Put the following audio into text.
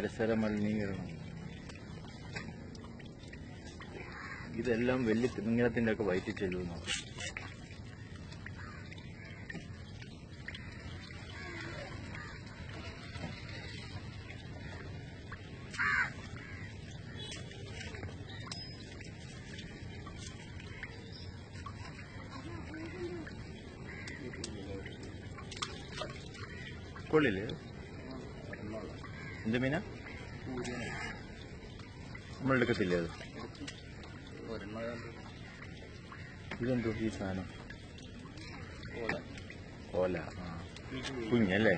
പരിസര മലിനീകരണം. ഇതെല്ലാം വലിയ തിമിംഗലത്തിന്റെ ഒക്കെ വയറ്റിൽ ചെല്ലുന്നു. കൊള്ളില്ലേ? എന്ത് മീനാ? നമ്മളെടുക്കത്തില്ലേ അത്? ഇതെന്തോ ഈ സാധനം? ഓല. ആ, കുഞ്ഞല്ലേ?